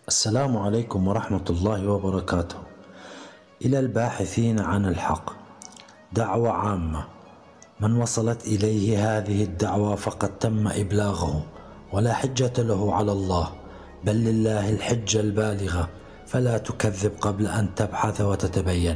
السلام عليكم ورحمة الله وبركاته. إلى الباحثين عن الحق، دعوة عامة. من وصلت إليه هذه الدعوة فقد تم إبلاغه، ولا حجة له على الله، بل لله الحجة البالغة، فلا تكذب قبل أن تبحث وتتبين.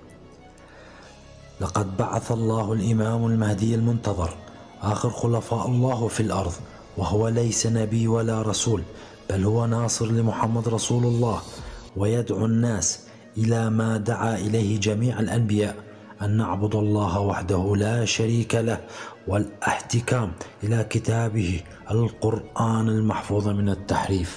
لقد بعث الله الإمام المهدي المنتظر، آخر خلفاء الله في الأرض، وهو ليس نبي ولا رسول، بل هو ناصر لمحمد رسول الله، ويدعو الناس إلى ما دعا إليه جميع الأنبياء: أن نعبد الله وحده لا شريك له، والاحتكام إلى كتابه القرآن المحفوظ من التحريف.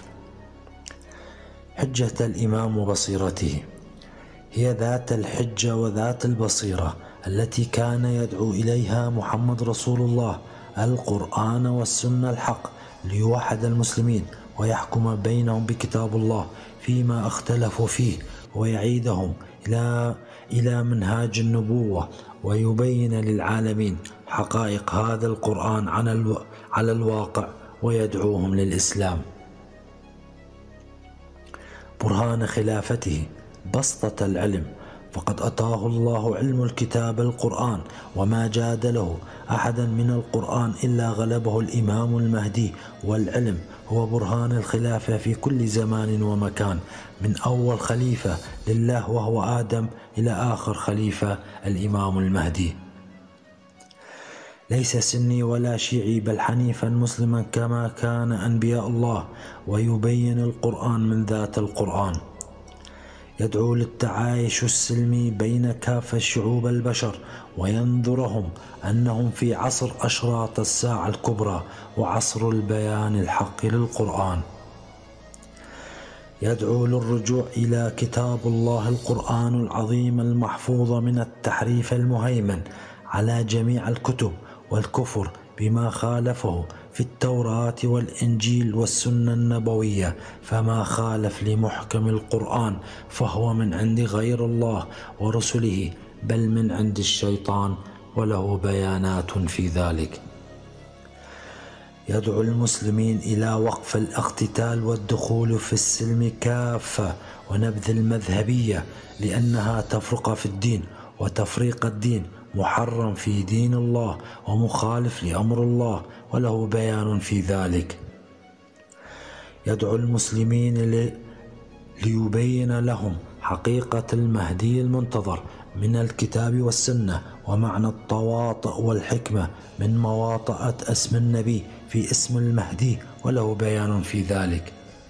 حجة الإمام وبصيرته هي ذات الحجة وذات البصيرة التي كان يدعو إليها محمد رسول الله: القرآن والسنة الحق، ليوحد المسلمين ويحكم بينهم بكتاب الله فيما اختلفوا فيه، ويعيدهم إلى منهاج النبوة، ويبين للعالمين حقائق هذا القرآن على الواقع، ويدعوهم للإسلام. برهان خلافته بسطة العلم، فقد أتاه الله علم الكتاب القرآن، وما جادله أحدا من القرآن إلا غلبه الإمام المهدي. والعلم هو برهان الخلافة في كل زمان ومكان، من أول خليفة لله وهو آدم إلى آخر خليفة الإمام المهدي. ليس سني ولا شيعي، بل حنيفا مسلما كما كان أنبياء الله، ويبين القرآن من ذات القرآن. يدعو للتعايش السلمي بين كافة شعوب البشر، وينذرهم أنهم في عصر أشراط الساعة الكبرى، وعصر البيان الحق للقرآن. يدعو للرجوع إلى كتاب الله القرآن العظيم المحفوظ من التحريف المهيمن على جميع الكتب، والكفر بما خالفه في التوراة والإنجيل والسنة النبوية. فما خالف لمحكم القرآن فهو من عند غير الله ورسله، بل من عند الشيطان، وله بيانات في ذلك. يدعو المسلمين إلى وقف الاقتتال والدخول في السلم كافة، ونبذ المذهبية، لأنها تفرق في الدين، وتفريق الدين محرم في دين الله ومخالف لأمر الله، وله بيان في ذلك. يدعو المسلمين ليبين لهم حقيقة المهدي المنتظر من الكتاب والسنة، ومعنى التواطؤ والحكمة من مواطأة اسم النبي في اسم المهدي، وله بيان في ذلك.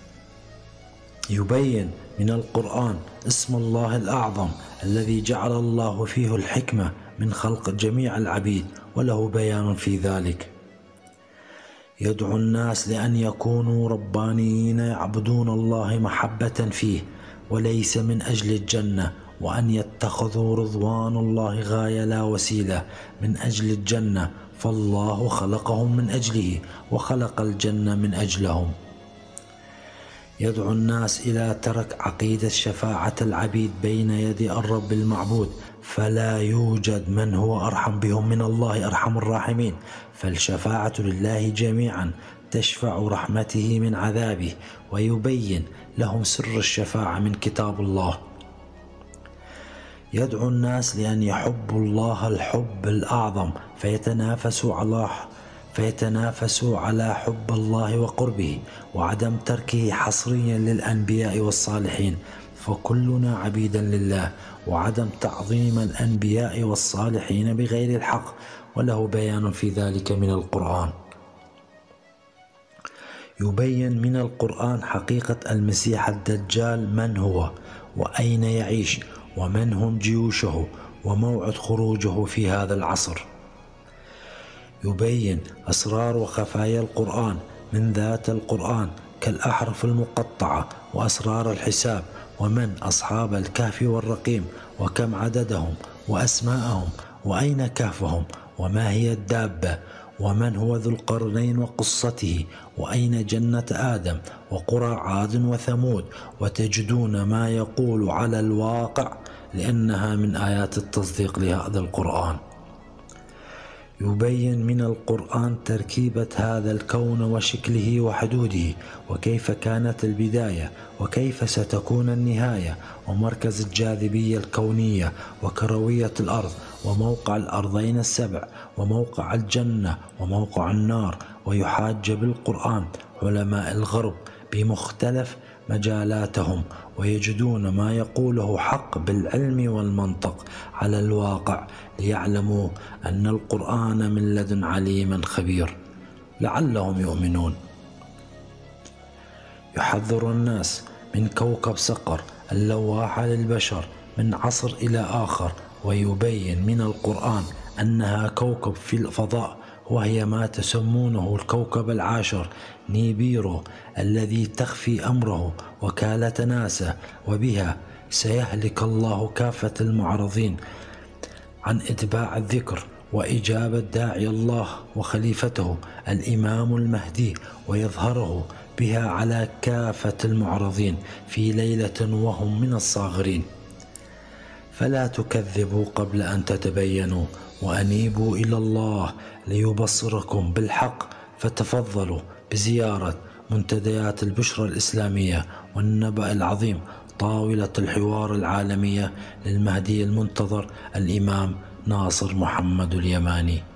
يبين من القرآن اسم الله الأعظم الذي جعل الله فيه الحكمة من خلق جميع العبيد، وله بيان في ذلك. يدعو الناس لأن يكونوا ربانيين يعبدون الله محبة فيه وليس من أجل الجنة، وأن يتخذوا رضوان الله غاية لا وسيلة من أجل الجنة، فالله خلقهم من أجله، وخلق الجنة من أجلهم. يدعو الناس إلى ترك عقيدة شفاعة العبيد بين يدي الرب المعبود، فلا يوجد من هو أرحم بهم من الله أرحم الراحمين، فالشفاعة لله جميعا تشفع رحمته من عذابه، ويبين لهم سر الشفاعة من كتاب الله. يدعو الناس لأن يحبوا الله الحب الأعظم، فيتنافسوا على حب الله وقربه، وعدم تركه حصريا للأنبياء والصالحين، فكلنا عبيدا لله، وعدم تعظيم الأنبياء والصالحين بغير الحق، وله بيان في ذلك من القرآن. يبين من القرآن حقيقة المسيح الدجال، من هو، وأين يعيش، ومن هم جيوشه، وموعد خروجه في هذا العصر. يبين أسرار وخفايا القرآن من ذات القرآن، كالأحرف المقطعة، وأسرار الحساب، ومن أصحاب الكهف والرقيم، وكم عددهم، وأسماءهم، وأين كهفهم، وما هي الدابة، ومن هو ذو القرنين وقصته، وأين جنة آدم، وقرى عاد وثمود، وتجدون ما يقول على الواقع، لأنها من آيات التصديق لهذا القرآن. يبين من القرآن تركيبة هذا الكون وشكله وحدوده، وكيف كانت البداية وكيف ستكون النهاية، ومركز الجاذبية الكونية وكروية الأرض، وموقع الأرضين السبع، وموقع الجنة وموقع النار. ويحاج بالقرآن علماء الغرب بمختلف مجالاتهم، ويجدون ما يقوله حق بالعلم والمنطق على الواقع، ليعلموا أن القرآن من لدن عليم خبير لعلهم يؤمنون. يحذر الناس من كوكب صقر اللواحة للبشر من عصر إلى آخر، ويبين من القرآن أنها كوكب في الفضاء، وهي ما تسمونه الكوكب العاشر نيبيرو، الذي تخفي أمره وكالة ناسا، وبها سيهلك الله كافة المعرضين عن اتباع الذكر وإجابة داعي الله وخليفته الإمام المهدي، ويظهره بها على كافة المعرضين في ليلة وهم من الصاغرين. فلا تكذبوا قبل أن تتبينوا، وأنيبوا إلى الله ليبصركم بالحق. فتفضلوا بزيارة منتديات البشرى الإسلامية والنبأ العظيم، طاولة الحوار العالمية للمهدي المنتظر الإمام ناصر محمد اليماني.